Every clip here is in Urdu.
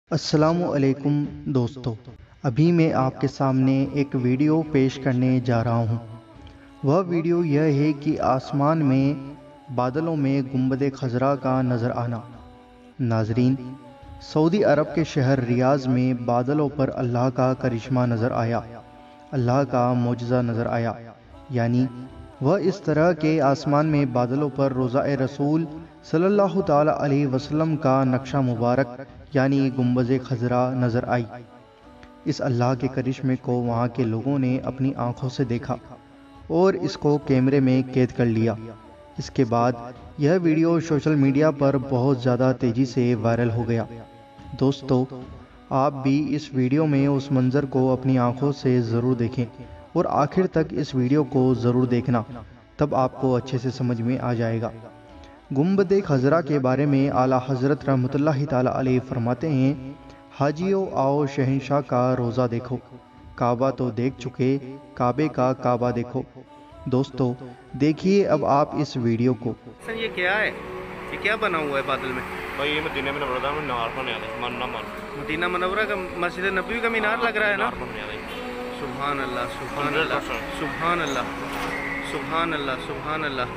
السلام علیکم دوستو، ابھی میں آپ کے سامنے ایک ویڈیو پیش کرنے جا رہا ہوں۔ وہ ویڈیو یہ ہے کہ آسمان میں بادلوں میں گنبد خضرا کا نظر آنا۔ ناظرین، سعودی عرب کے شہر ریاض میں بادلوں پر اللہ کا کرشمہ نظر آیا، اللہ کا معجزہ نظر آیا، یعنی وہ اس طرح کے آسمان میں بادلوں پر روضہ رسول صلی اللہ تعالی علیہ وسلم کا نقشہ مبارک یعنی گنبد خضرا نظر آئی۔ اس اللہ کے کرشمے کو وہاں کے لوگوں نے اپنی آنکھوں سے دیکھا اور اس کو کیمرے میں قید کر لیا۔ اس کے بعد یہ ویڈیو سوشل میڈیا پر بہت زیادہ تیزی سے وائرل ہو گیا۔ دوستو، آپ بھی اس ویڈیو میں اس منظر کو اپنی آنکھوں سے ضرور دیکھیں اور آخر تک اس ویڈیو کو ضرور دیکھنا، تب آپ کو اچھے سے سمجھ میں آ جائے گا۔ گنبد خضرا کے بارے میں اعلیٰ حضرت رحمۃ اللہ تعالی علیہ فرماتے ہیں، حاجیو آؤ شہنشاہ کا روضہ دیکھو، کعبہ تو دیکھ چکے، کعبے کا کعبہ دیکھو۔ دوستو، دیکھیے اب آپ اس ویڈیو کو۔ یہ کیا ہے؟ یہ کیا بنا ہوا ہے بادل میں؟ بھائی یہ مدینہ منورہ میں مینار بنے ماننا مان مدینہ منورہ کا مسجد نبوی کا مینار لگ رہا ہے نا؟ سبحان اللہ، سبحان اللہ، سبحان اللہ، سبحان اللہ، سبحان اللہ۔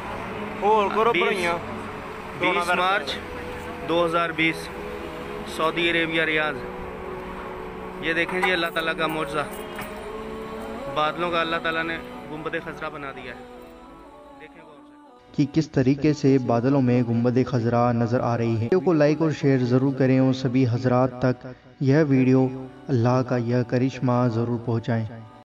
20 مارچ 2020 سعودی عربیہ ریاض۔ یہ دیکھیں جی، اللہ تعالیٰ کا معجزہ، بادلوں کا اللہ تعالیٰ نے گنبد خضرا بنا دیا ہے۔ دیکھیں غور سے کہ کس طریقے سے بادلوں میں گنبد خضرا نظر آ رہی ہے۔ ویڈیو کو لائک اور شیئر ضرور کریں اور سبھی حضرات تک یہ ویڈیو اللہ کا یہ کرشمہ ضرور پہنچائیں۔